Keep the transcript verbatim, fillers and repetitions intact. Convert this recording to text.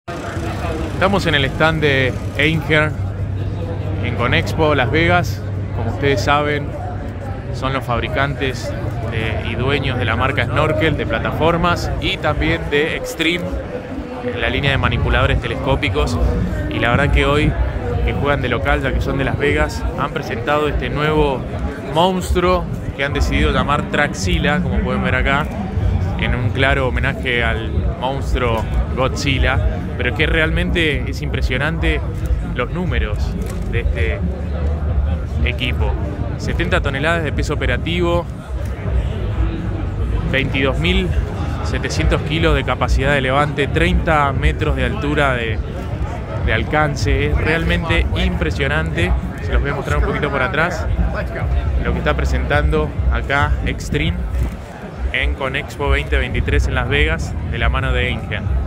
Estamos en el stand de Einherr en Conexpo Las Vegas. Como ustedes saben, son los fabricantes de, y dueños de la marca Snorkel, de plataformas, y también de Extreme, la línea de manipuladores telescópicos. Y la verdad que hoy, que juegan de local, ya que son de Las Vegas, han presentado este nuevo monstruo que han decidido llamar Traxxila, como pueden ver acá, en un claro homenaje al monstruo Godzilla. Pero es que realmente es impresionante los números de este equipo. setenta toneladas de peso operativo, veintidós mil setecientos kilos de capacidad de levante, treinta metros de altura de, de alcance. Es realmente impresionante. Se los voy a mostrar un poquito por atrás lo que está presentando acá Extreme en Conexpo veinte veintitrés en Las Vegas, de la mano de Einherr.